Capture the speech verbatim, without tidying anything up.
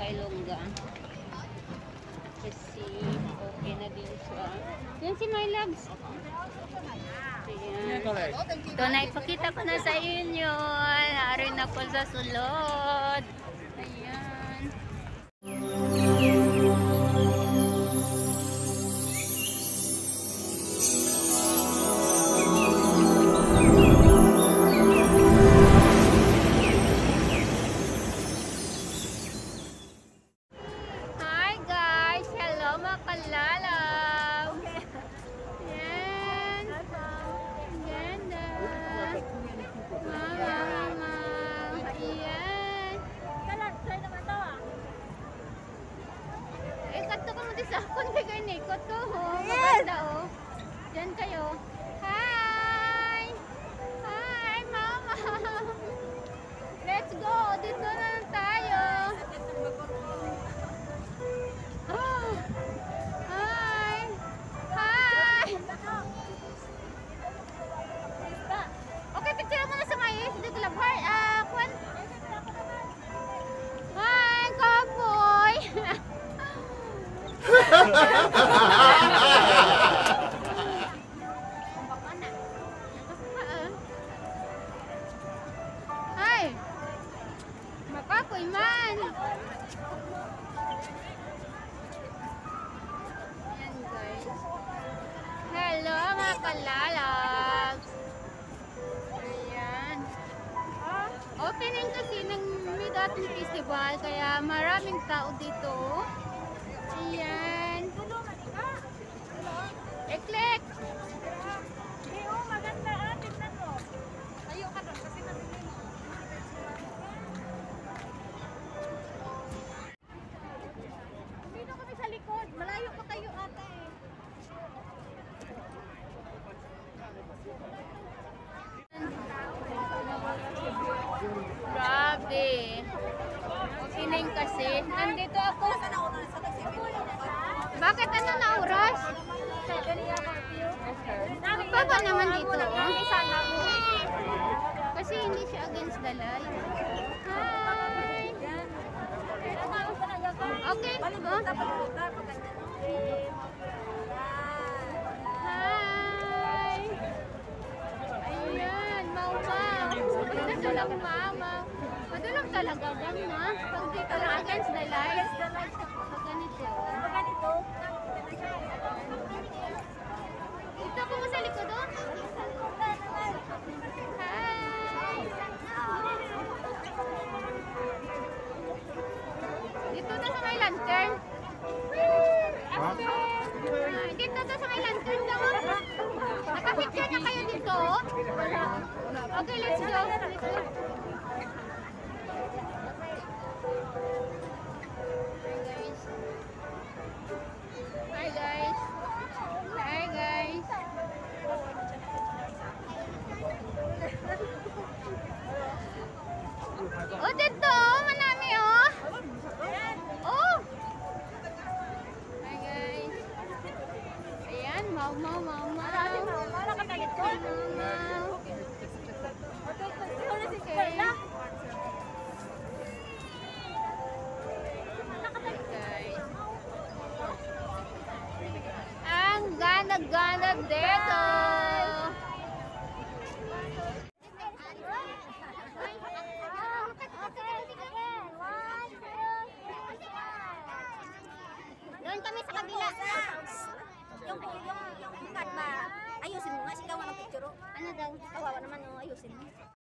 Ilongga. Kasi okay na din siya. Yan si My Loves. Ayan. Ito na ipakita ko na sa inyo. Naroon na po sa sulod. Ayan. Ikot ko ho. Maganda oh. Diyan kayo. Hi! Hi, mama! Let's go! Dito na lang tayo. Oh. Hi! Hi! Okay, picture mo na sa mais. Dito lang. Hi! Ah, kwan? Hi, kapoy! Hai, makakoy man. Ayan guys. Hello mga kalalag. Ayan. Opening kasi ng Mid-Autumn Festival kaya maraming tao dito. Ayan. Eklik! Iyo, maganda ah. Tignan mo. Tayo ka doon kasi nabili mo. Dito kami sa likod. Malayo pa kayo ata eh. Grabe. Sining kasi. Nandito ako. Bakit ano na oras? Baba naman dito. Oh. Kasi hindi siya against the light. Hi! Okay. Oh. Hi! Ayan, mau-mau. Ito lang mama. Madulang talaga gang na. Pag dito lang against the light. Pag ganito. Pag ganito. Dito ako mo sa likod oh. Hi! Dito na sa may lantern. Huh? Dito na sa may lantern daw. Nakapicture na kayo dito. Okay, let's go. Let's go. Hi guys. Hi guys. Oh, dito, manami oh. Oh. Hi guys. Ayan, mau mau mau mau. Marami mau mau na katalit ko. Okay. Ang ganda-ganda dito. Doon kami sa kabila. Yung yung yung card ba? Ayusin mo nga, sigaw nga ng picture. Ano daw? Kawawa naman, ayusin mo.